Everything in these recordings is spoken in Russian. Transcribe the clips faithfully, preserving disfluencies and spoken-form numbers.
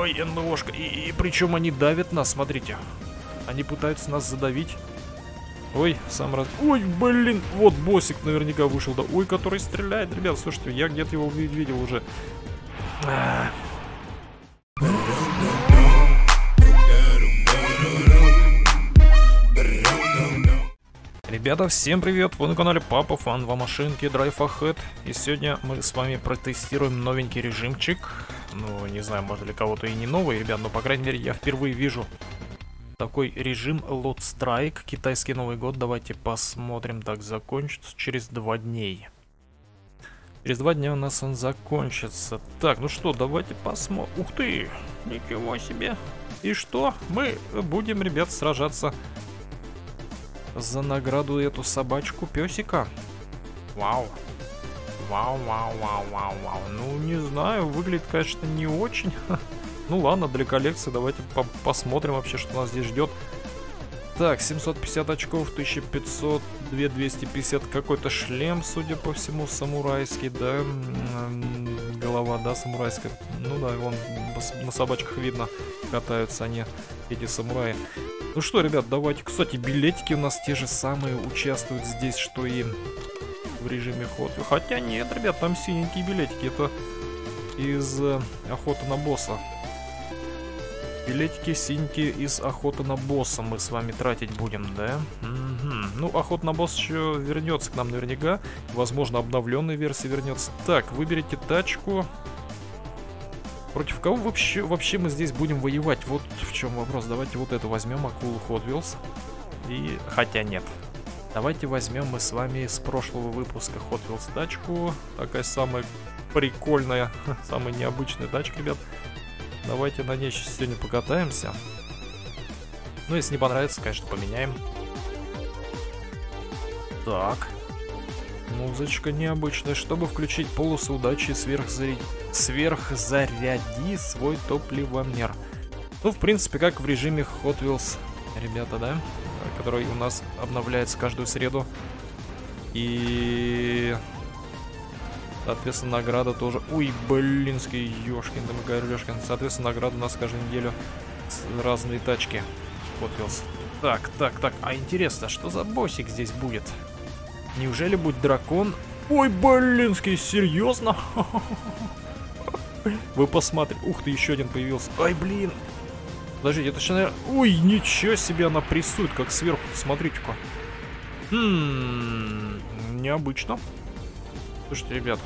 Ой, НЛОшка. И, и причем они давят нас, смотрите. Они пытаются нас задавить. Ой, сам раз... Ой, блин, вот боссик наверняка вышел, да. Ой, который стреляет, ребят, слушайте, я где-то его видел уже. А. Ребята, всем привет! Вы на канале Папа Фан, два машинки, Drive Ahead. И сегодня мы с вами протестируем новенький режимчик. Ну, не знаю, может ли кого-то и не новый, ребят, но, по крайней мере, я впервые вижу такой режим Loot Strike, китайский Новый год. Давайте посмотрим. Так, закончится через два дней. Через два дня у нас он закончится. Так, ну что, давайте посмотрим. Ух ты! Ничего себе! И что? Мы будем, ребят, сражаться за награду эту собачку песика. Вау. Вау, вау, вау, вау, вау. Ну, не знаю, выглядит, конечно, не очень. Ну ладно, для коллекции давайте по посмотрим вообще, что нас здесь ждет. Так, семьсот пятьдесят очков, тысяча пятьсот, две тысячи двести пятьдесят, какой-то шлем, судя по всему, самурайский, да, голова, да, самурайская. Ну да, вон на собачках видно, катаются они, эти самураи. Ну что, ребят, давайте, кстати, билетики у нас те же самые участвуют здесь, что и в режиме Hot Wheels. Хотя нет, ребят, там синенькие билетики, это из э, охоты на босса. Билетики синьки из охоты на босса мы с вами тратить будем, да? Угу. Ну, охота на босса еще вернется к нам наверняка. Возможно, обновленная версия вернется. Так, выберите тачку. Против кого вообще, вообще мы здесь будем воевать? Вот в чем вопрос. Давайте вот эту возьмем, акулу Hot Wheels. И... Хотя нет. Давайте возьмем мы с вами с прошлого выпуска Hot Wheels тачку. Такая самая прикольная, самая необычная тачка, ребят. Давайте на ней сегодня покатаемся. Ну, если не понравится, конечно, поменяем. Так. Музычка необычная. Чтобы включить полосу удачи, сверхзаряди, сверхзаряди свой топливомер. Ну, в принципе, как в режиме Hot Wheels, ребята, да? Который у нас обновляется каждую среду. И... Соответственно, награда тоже... Ой, блинский, ёшкин, да Магарёшкин. Соответственно, награда у нас каждую неделю. Разные тачки. Hot Wheels. Так, так, так. А интересно, что за боссик здесь будет? Неужели будет дракон? Ой, блинский, серьезно? Вы посмотрите. Ух ты, еще один появился. Ай, блин. Подождите, это что, наверное... Ой, ничего себе, она прессует, как сверху. Смотрите-ка. Хм, необычно. Слушайте, ребят,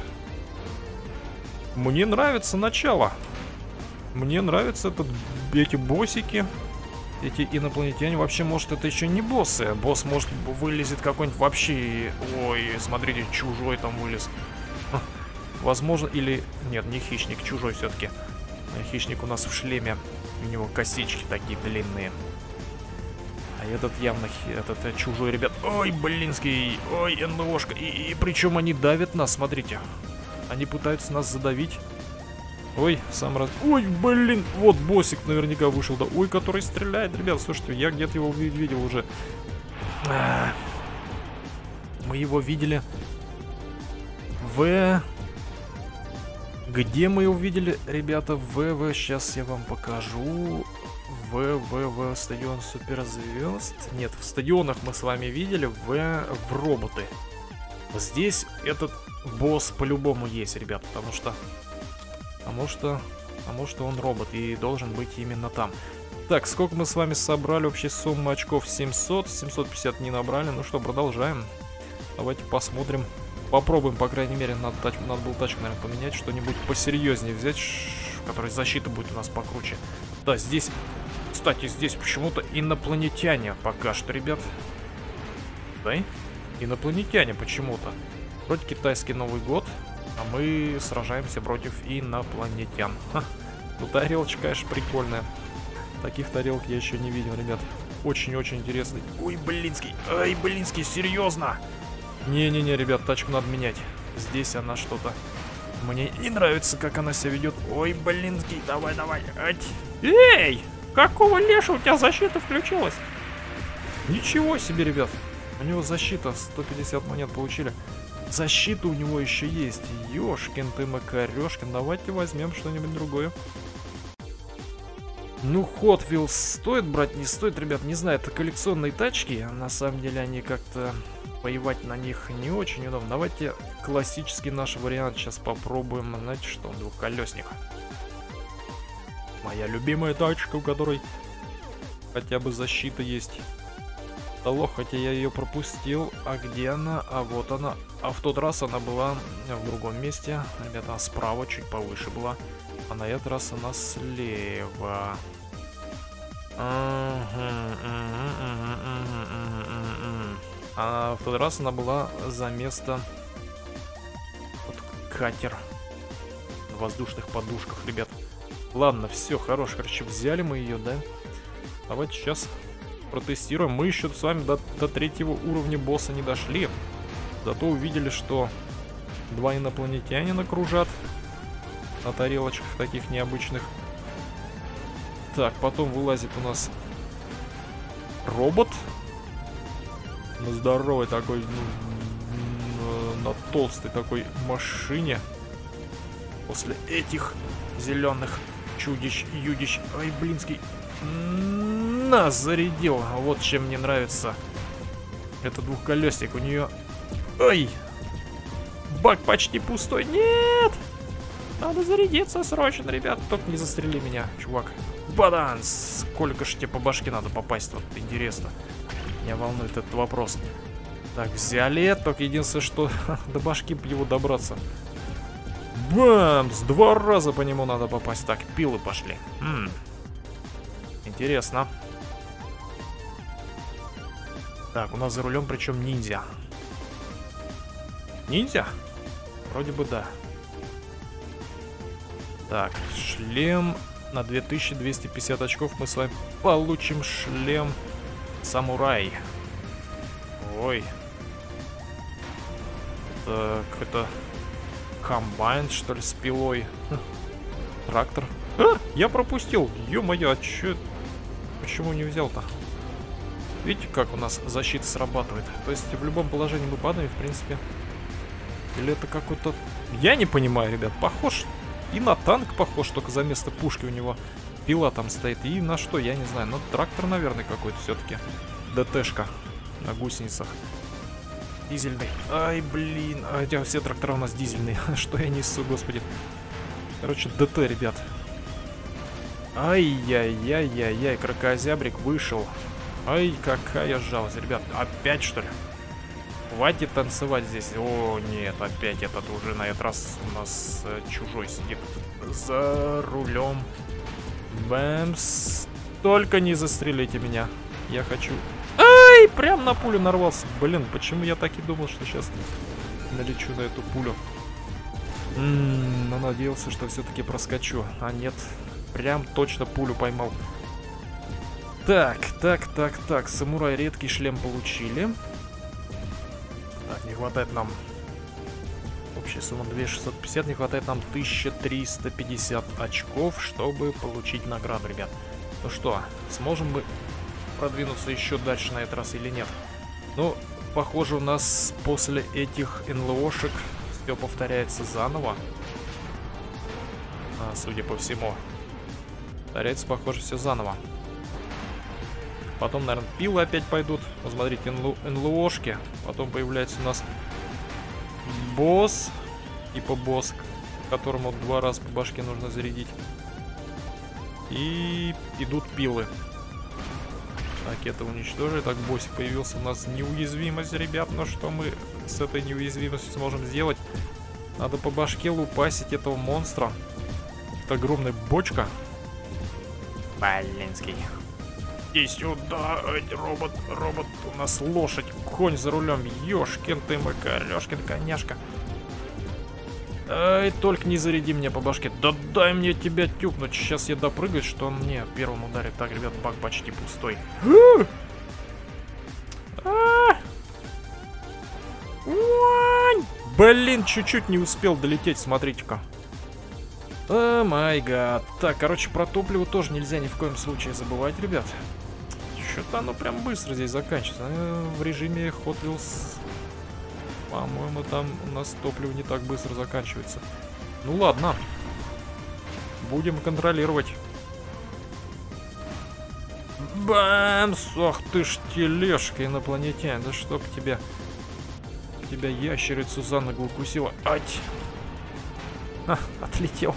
мне нравится начало. Мне нравятся этот, эти боссики, эти инопланетяне. Вообще, может, это еще не боссы. Босс, может, вылезет какой-нибудь вообще... Ой, смотрите, чужой там вылез. Возможно, или... Нет, не хищник, чужой все-таки. Хищник у нас в шлеме. У него косички такие длинные. А этот явно этот чужой, ребят. Ой, блинский. Ой, НЛОшка. И, и причем они давят нас, смотрите. Они пытаются нас задавить. Ой, сам раз... Ой, блин. Вот боссик наверняка вышел, да. Ой, который стреляет, ребят. Слушайте, я где-то его видел уже. А, мы его видели в... Где мы его видели, ребята? В, в, сейчас я вам покажу. В, в, в, стадион суперзвезд. Нет, в стадионах мы с вами видели. В, в роботы. Здесь этот босс по-любому есть, ребят. Потому что... Потому что... Потому что он робот и должен быть именно там. Так, сколько мы с вами собрали? Общая сумма очков семьсот. семьсот пятьдесят не набрали. Ну что, продолжаем. Давайте посмотрим. Попробуем, по крайней мере, надо, тач... надо было тачку, наверное, поменять. Что-нибудь посерьезнее взять, в которой защита будет у нас покруче. Да, здесь... Кстати, здесь почему-то инопланетяне пока что, ребят. Да? Инопланетяне почему-то. Вроде китайский Новый год, а мы сражаемся против инопланетян. Ха. Ну, тарелочка, конечно, прикольная. Таких тарелок я еще не видел, ребят. Очень-очень интересный. Ой, блинский. Ай, блинский, серьезно? Не-не-не, ребят, тачку надо менять. Здесь она что-то... Мне не нравится, как она себя ведет. Ой, блинский, давай-давай. Эй! Какого леша у тебя защита включилась? Ничего себе, ребят. У него защита, сто пятьдесят монет получили. Защита у него еще есть. Ёшкин ты макарёшкин. Давайте возьмем что-нибудь другое. Ну, Hot Wheels стоит брать, не стоит, ребят, не знаю, это коллекционные тачки. На самом деле они как-то... Воевать на них не очень удобно. Давайте классический наш вариант сейчас попробуем. Знаете что, он двухколесник. Моя любимая тачка, у которой хотя бы защита есть. Алло, хотя я ее пропустил. А где она? А вот она. А в тот раз она была в другом месте. Ребята, она справа, чуть повыше была. А на этот раз она слева. А в тот раз она была за место... Вот катер. На воздушных подушках, ребят. Ладно, все, хорош. Короче, взяли мы ее, да? Давайте сейчас протестируем. Мы еще с вами до, до третьего уровня босса не дошли. Зато увидели, что два инопланетянина кружат на тарелочках таких необычных. Так, потом вылазит у нас робот. На здоровой такой, ну, на толстой такой машине. После этих зеленых чудищ, юдищ. Ай, блинский. Нас зарядил. Вот чем мне нравится. Это двухколесник. У нее... Ай! Бак почти пустой. Нет! Надо зарядиться срочно, ребят. Только не застрели меня, чувак. Бадан! Сколько ж тебе по башке надо попасть? Вот интересно. Меня волнует этот вопрос. Так, взяли. Только единственное, что до башки его добраться. Бамс! Два раза по нему надо попасть. Так, пилы пошли. М-м. Интересно. Так, у нас за рулем причем ниндзя. Ниндзя? Вроде бы да. Так, шлем на две тысячи двести пятьдесят очков. Мы с вами получим шлем самурай. Ой. Это какой-то комбайн, что ли, с пилой. Трактор. А, я пропустил. Ё-моё, а чё? Почему не взял-то? Видите, как у нас защита срабатывает? То есть в любом положении мы падаем, в принципе. Или это какой-то... Я не понимаю, ребят. Похож... И на танк похож, только за место пушки у него пила там стоит. И на что, я не знаю. Но трактор, наверное, какой-то все-таки. ДТшка на гусеницах. Дизельный. Ай, блин. А, хотя все трактора у нас дизельные. Что я несу, господи. Короче, ДТ, ребят. Ай-яй-яй-яй-яй. Кракозябрик вышел. Ай, какая жалость, ребят. Опять, что ли? Хватит танцевать здесь. О, нет, опять этот уже на этот раз у нас э, чужой сидит за рулем. Бэмс. Только не застрелите меня. Я хочу... Ай, прям на пулю нарвался. Блин, почему я так и думал, что сейчас налечу на эту пулю. М-м, но надеялся, что все-таки проскочу. А нет, прям точно пулю поймал. Так, так, так, так. Самурай редкий шлем получили. Так, не хватает нам... Общая сумма две тысячи шестьсот пятьдесят, не хватает нам тысяча триста пятьдесят очков, чтобы получить награду, ребят. Ну что, сможем мы продвинуться еще дальше на этот раз или нет? Ну, похоже, у нас после этих эн эл о-шек все повторяется заново. А, судя по всему. Повторяется, похоже, все заново. Потом, наверное, пилы опять пойдут. Вот смотрите, эн эл о-шки. Потом появляется у нас босс. Типа босс, которому два раза по башке нужно зарядить. И идут пилы. Так, это уничтожили. Так, боссик появился. У нас неуязвимость, ребят. Но что мы с этой неуязвимостью сможем сделать? Надо по башке лупасить этого монстра. Это огромная бочка. Блинский. И сюда, робот, робот, у нас лошадь, конь за рулем, ёшкин ты мой, Лёшкин коняшка. Ай, только не заряди меня по башке, да дай мне тебя тюкнуть, сейчас я допрыгаю, что он мне первым ударит. Так, ребят, бак почти пустой. Блин, чуть-чуть не успел долететь, смотрите-ка. О май гад. Так, короче, про топливо тоже нельзя ни в коем случае забывать, ребят. Что-то оно прям быстро здесь заканчивается. В режиме Hot Wheels, по-моему, там у нас топливо не так быстро заканчивается. Ну ладно. Будем контролировать. Бамс! Ах ты ж тележка, инопланетянин. Да чтоб тебя... Тебя ящерицу за ногу укусила. Ать! А, отлетел.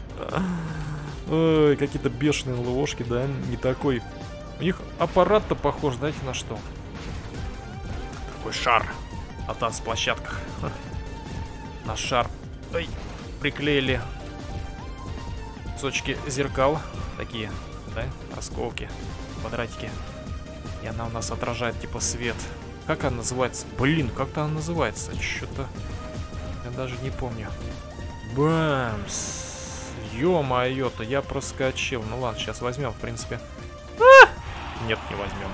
Ой, какие-то бешеные ловушки, да? Не такой. У них аппарат-то похож, знаете, на что? Такой шар на танцплощадках. На шар. Ой, приклеили кусочки зеркал. Такие, да? Осколки, квадратики. И она у нас отражает типа свет. Как она называется? Блин, как-то она называется. Что-то я даже не помню. Бамс. Ё-моё-то, я проскочил. Ну ладно, сейчас возьмем, в принципе. А! Нет, не возьмем.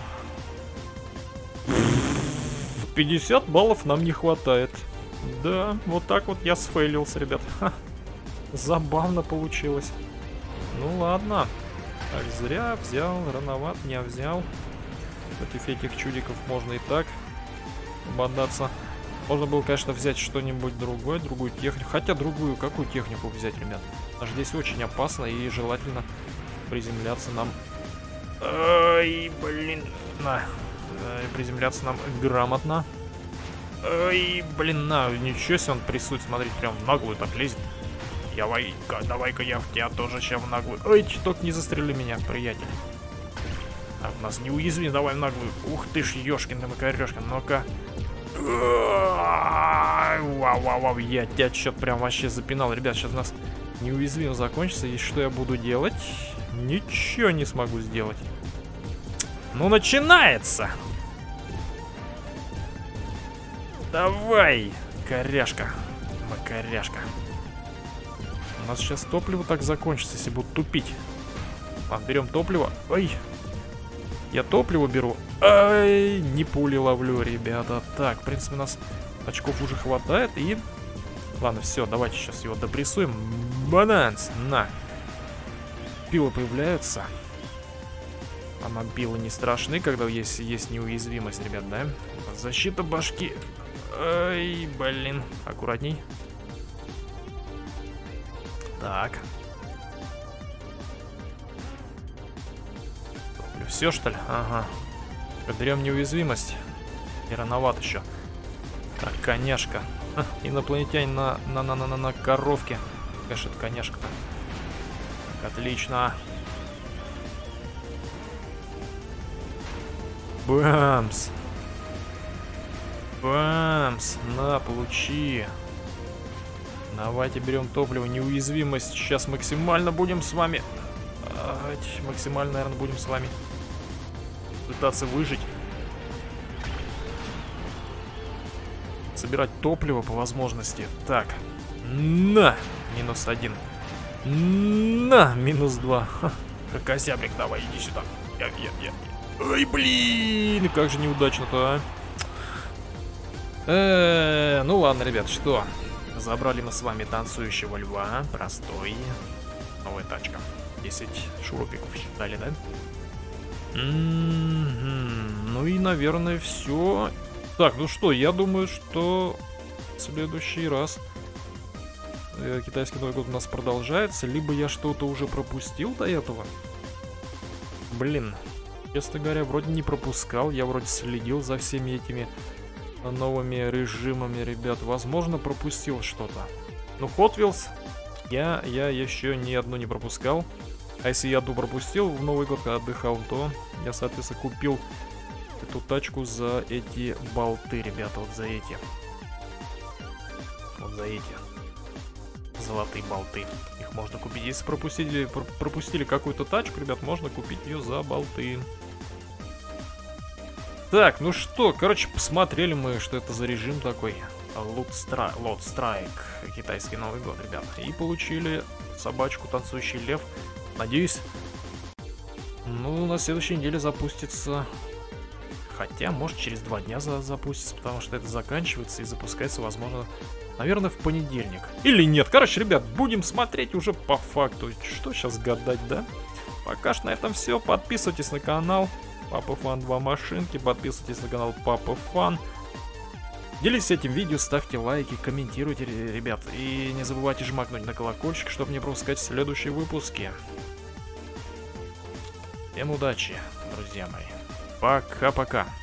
пятьдесят баллов нам не хватает. Да, вот так вот я сфейлился, ребят. Ха. Забавно получилось. Ну ладно. Так, зря взял, рановат, не взял. Против этих чудиков можно и так бодаться. Можно было, конечно, взять что-нибудь другое, другую технику. Хотя другую, какую технику взять, ребят? Аж здесь очень опасно и желательно приземляться нам... Ай, блин. На. Приземляться нам грамотно. Ай, блин, на. Ничего себе он присутствует, смотрите, прям в наглую так лезет. Давай-ка, давай-ка я в тебя тоже сейчас в наглую. Ой, только не застрели меня, приятель. Так, у нас неуязвим, давай в наглую. Ух ты ж, ёшкин, макарешка, ну-ка. Вау-вау-вау, я тебя что-то прям вообще запинал. Ребят, сейчас у нас неуязвим закончится. И что я буду делать? Ничего не смогу сделать. Ну, начинается! Давай, коряшка. Макаряшка. У нас сейчас топливо так закончится, если будут тупить. Ладно, берем топливо. Ой. Я топливо беру. Ай, не пули ловлю, ребята. Так, в принципе, у нас очков уже хватает. И... Ладно, все, давайте сейчас его допрессуем. Бананс, на. Пилы появляются. А нам пилы не страшны, когда есть, есть неуязвимость, ребят, да? Защита башки. Ай, блин. Аккуратней. Так. Все, что ли? Ага. Берем неуязвимость. И рановато еще. Так, коняшка. Ха, инопланетянин на, на, на, на, на, на коровке. Конечно, это коняшка-то. Так, отлично. Бамс. Бамс. На, получи. Давайте берем топливо. Неуязвимость. Сейчас максимально будем с вами... Максимально, наверное, будем с вами пытаться выжить. Собирать топливо по возможности. Так. На! Минус один. На! Минус два. Крокозябрик, давай, иди сюда. Я, я, я. Ой, блин! Как же неудачно-то, а? Э-э, ну ладно, ребят, что? Забрали мы с вами танцующего льва. Простой. Новая тачка. десять шурупиков дали, да? Mm-hmm. Ну и, наверное, все. Так, ну что, я думаю, что в следующий раз э, китайский Новый год у нас продолжается. Либо я что-то уже пропустил до этого. Блин, честно говоря, вроде не пропускал. Я вроде следил за всеми этими новыми режимами, ребят. Возможно, пропустил что-то. Ну, Hot Wheels я, я еще ни одну не пропускал. А если я одну пропустил в Новый год, когда отдыхал, то я, соответственно, купил эту тачку за эти болты, ребята, вот за эти. Вот за эти золотые болты. Их можно купить. Если пропустили, пропустили какую-то тачку, ребят, можно купить ее за болты. Так, ну что, короче, посмотрели мы, что это за режим такой. Loot Strike, Loot Strike, китайский Новый год, ребят. И получили собачку, танцующий лев. Надеюсь, ну, на следующей неделе запустится. Хотя, может, через два дня за запустится, потому что это заканчивается и запускается, возможно, наверное, в понедельник. Или нет. Короче, ребят, будем смотреть уже по факту. Что сейчас гадать, да? Пока что на этом все. Подписывайтесь на канал Папа Фан два машинки. Подписывайтесь на канал Папа Фан. Делитесь этим видео, ставьте лайки, комментируйте, ребят. И не забывайте жмакнуть на колокольчик, чтобы не пропускать следующие выпуски. Всем удачи, друзья мои. Пока-пока.